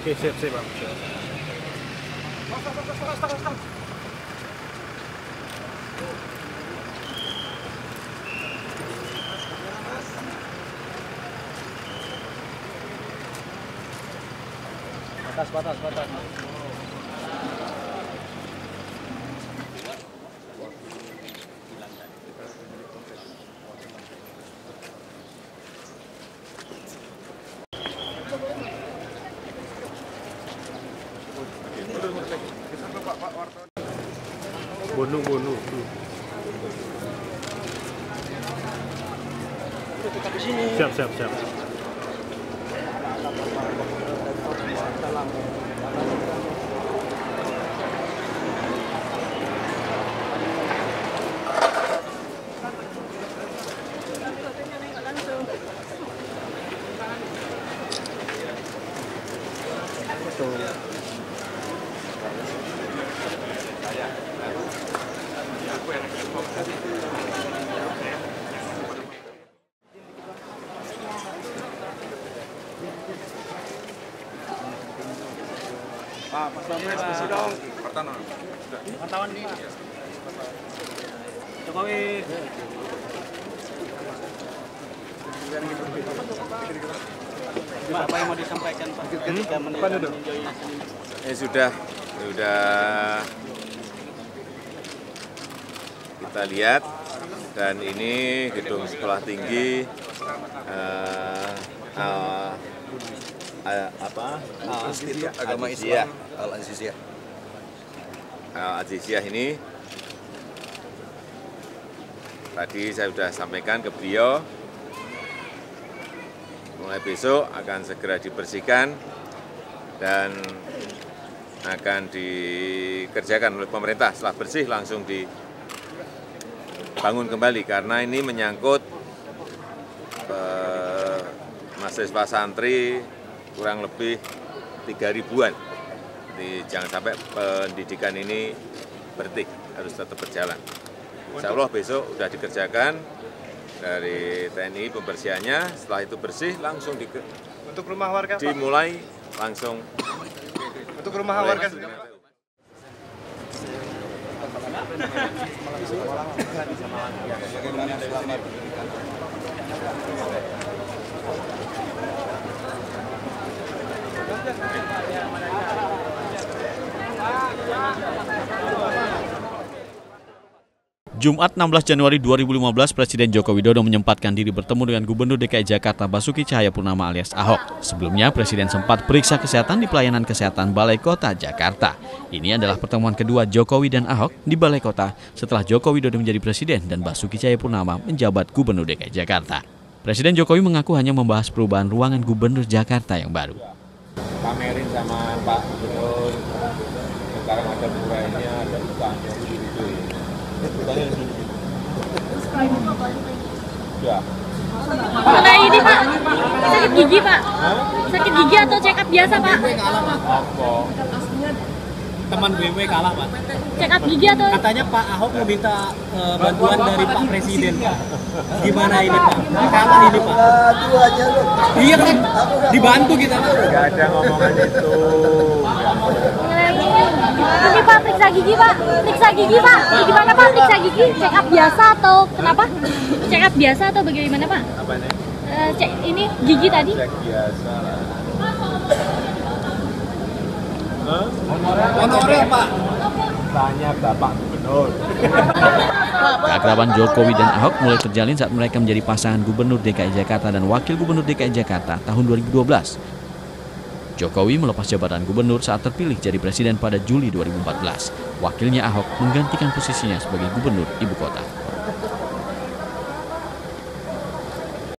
Oke, siap, Bang. Batas. Bono. Siap. Pak Selamat dong. Wartawan nih. Jokowi. Pak, apa yang mau disampaikan Pak? Ketika meninjau ini. Sudah kita lihat, dan ini gedung sekolah tinggi Institut Agama Islam Al-Aziziyah ini tadi saya sudah sampaikan ke beliau, mulai besok akan segera dibersihkan dan akan dikerjakan oleh pemerintah. Setelah bersih langsung dibangun kembali, karena ini menyangkut mahasiswa santri kurang lebih 3.000-an. Jadi jangan sampai pendidikan ini berhenti, harus tetap berjalan. Insya Allah besok sudah dikerjakan dari TNI pembersihannya. Setelah itu bersih langsung Untuk rumah warga Pak? dimulai langsung. Untuk rumah warga Jumat 16 Januari 2015, Presiden Joko Widodo menyempatkan diri bertemu dengan Gubernur DKI Jakarta Basuki Cahayapurnama alias Ahok. Sebelumnya, Presiden sempat periksa kesehatan di pelayanan kesehatan Balai Kota Jakarta. Ini adalah pertemuan kedua Jokowi dan Ahok di Balai Kota setelah Joko Widodo menjadi Presiden dan Basuki Cahayapurnama menjabat Gubernur DKI Jakarta. Presiden Jokowi mengaku hanya membahas perubahan ruangan Gubernur Jakarta yang baru. Pamerin sama Pak Gubernur, sekarang ada murahnya, ada bukaannya gitu. Ya. Mana ini Pak? Sakit gigi Pak? Sakit gigi atau check up biasa Pak? teman BMW kalah Pak. Check up gigi atau? Katanya Pak Ahok meminta bantuan dari Pak Presiden Pak. Gimana ini Pak? Kalah ini Pak. Iya kan? Dibantu kita Pak. Gak ada ngomongan itu. Ini Pak periksa gigi Pak. Periksa gigi Pak. Gimana Pak periksa gigi? Check up biasa atau kenapa? Check up biasa atau bagaimana Pak? Apa nih? Cek ini gigi tadi. Cek biasa lah. Honorer Pak. Tanya Bapak Gubernur. Keakraban Jokowi dan Ahok mulai terjalin saat mereka menjadi pasangan Gubernur DKI Jakarta dan Wakil Gubernur DKI Jakarta tahun 2012. Jokowi melepas jabatan gubernur saat terpilih jadi presiden pada Juli 2014. Wakilnya Ahok menggantikan posisinya sebagai gubernur ibu kota.